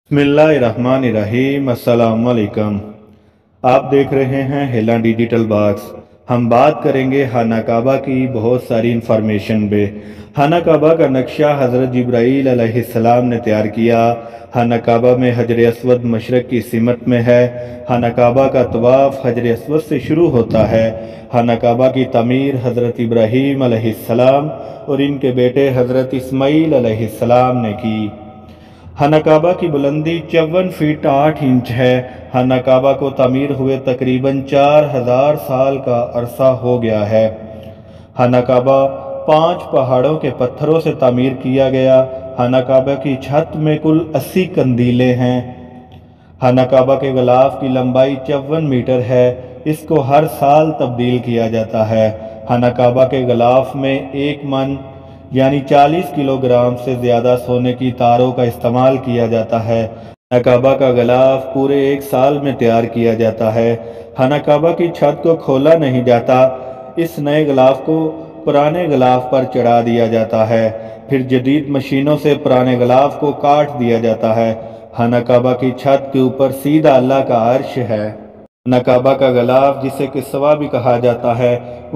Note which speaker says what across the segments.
Speaker 1: बिस्मिल्लाहिर्रहमानिर्रहीम। अस्सलाम वालेकुम। आप देख रहे हैं हिला डिजिटल बॉक्स। हम बात करेंगे खाना काबा की बहुत सारी इंफॉर्मेशन पे। खाना काबा का नक्शा हज़रत जिब्राईल अलैहिस्सलाम ने तैयार किया। खाना काबा में हजर अस्वद मशरक़ की सिमत में है। खाना काबा का तवाफ़ हजर अस्वद से शुरू होता है। खाना काबा की तमीर हज़रत इब्राहीम अलैहिस्सलाम और इनके बेटे हज़रत इस्माईल अलैहिस्सलाम ने की। खाना काबा की बुलंदी 54 फीट 8 इंच है। खाना काबा को तामीर हुए तकरीबन 4000 साल का अरसा हो गया है। खाना काबा 5 पहाड़ों के पत्थरों से तामीर किया गया। खाना काबा की छत में कुल 80 कंदीलें हैं। खाना काबा के गिलाफ की लंबाई 54 मीटर है। इसको हर साल तब्दील किया जाता है। खाना काबा के गिलाफ में 1 मन यानी 40 किलोग्राम से ज़्यादा सोने की तारों का इस्तेमाल किया जाता है। खाना काबा का गिलाफ पूरे 1 साल में तैयार किया जाता है। खाना काबा की छत को खोला नहीं जाता। इस नए गिलाफ को पुराने गिलाफ पर चढ़ा दिया जाता है। फिर जदीद मशीनों से पुराने गिलाफ को काट दिया जाता है। खाना काबा की छत के ऊपर सीधा अल्लाह का अर्श है। खाना काबा का गिलाफ, जिसे किस्वा भी कहा जाता है,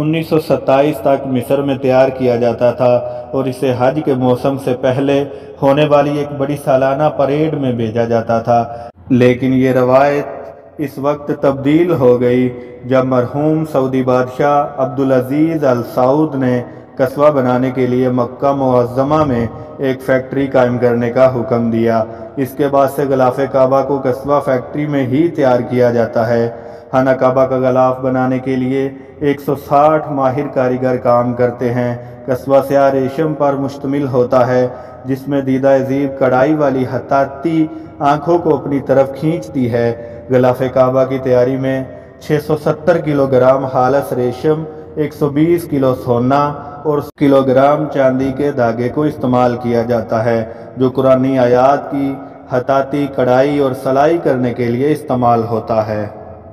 Speaker 1: 1927 तक मिस्र में तैयार किया जाता था और इसे हज के मौसम से पहले होने वाली एक बड़ी सालाना परेड में भेजा जाता था। लेकिन ये रवायत इस वक्त तब्दील हो गई जब मरहूम सऊदी बादशाह अब्दुल अजीज़ अल सऊद ने कस्बा बनाने के लिए मक्का मुअज़्ज़मा में एक फैक्ट्री कायम करने का हुक्म दिया। इसके बाद से गिलाफ काबा को कस्बा फैक्ट्री में ही तैयार किया जाता है। खाना काबा का गिलाफ बनाने के लिए 160 माहिर कारीगर काम करते हैं। कस्बा स्याह रेशम पर मुश्तमिल होता है, जिसमें दीदा अजीब कढ़ाई वाली हताती आँखों को अपनी तरफ खींचती है। गिलाफ काबा की तैयारी में 670 किलोग्राम खालस रेशम, 120 किलो सोना और किलोग्राम चांदी के धागे को इस्तेमाल किया जाता है, जो कुरानी आयात की हताती कढ़ाई और सलाई करने के लिए इस्तेमाल होता है।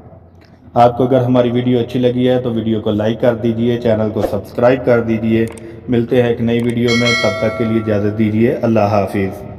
Speaker 1: आपको अगर हमारी वीडियो अच्छी लगी है तो वीडियो को लाइक कर दीजिए, चैनल को सब्सक्राइब कर दीजिए। मिलते हैं एक नई वीडियो में, तब तक के लिए इजाज़त दीजिए। अल्लाह हाफिज़।